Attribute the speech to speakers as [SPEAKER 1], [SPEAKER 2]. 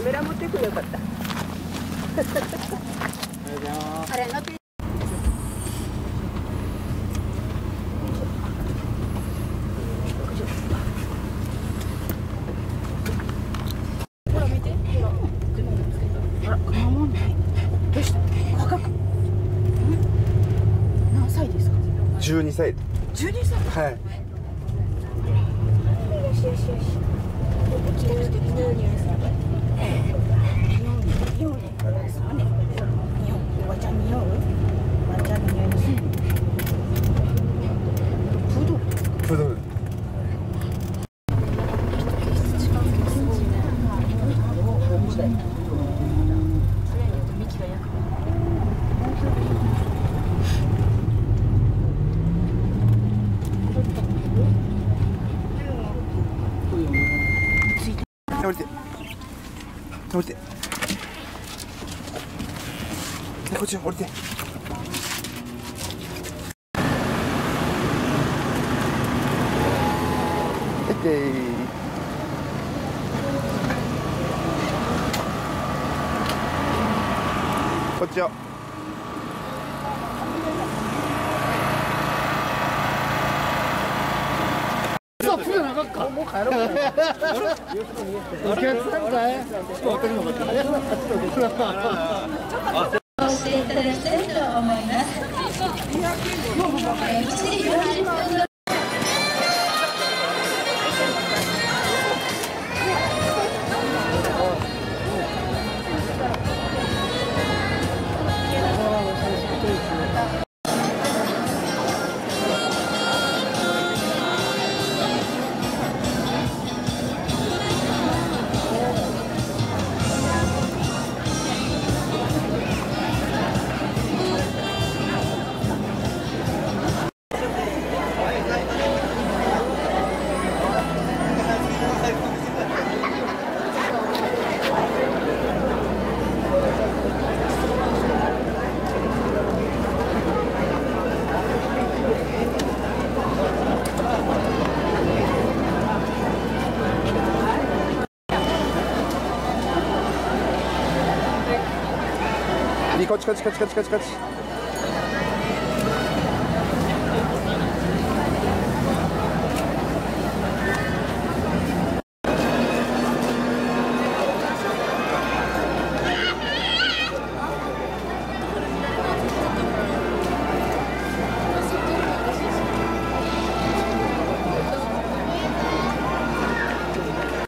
[SPEAKER 1] カメラ持ってくれよかった。あれ乗って。ほら見て。あら、かまもんない。どうした？若く。何歳ですか
[SPEAKER 2] ？12歳。
[SPEAKER 1] 12歳。
[SPEAKER 2] はい。
[SPEAKER 1] よしよしよし。来て来て来て。匂うね。そうね。匂う。おばちゃん匂う。おばちゃんの匂いする。プードル。
[SPEAKER 2] プードル。降りて降りて、こっち降りて。こっちよ。
[SPEAKER 3] もう帰ろうか。お客さんかい。
[SPEAKER 4] していただきたいと思います。
[SPEAKER 2] こっちこっちこっちこっちこっちこっち。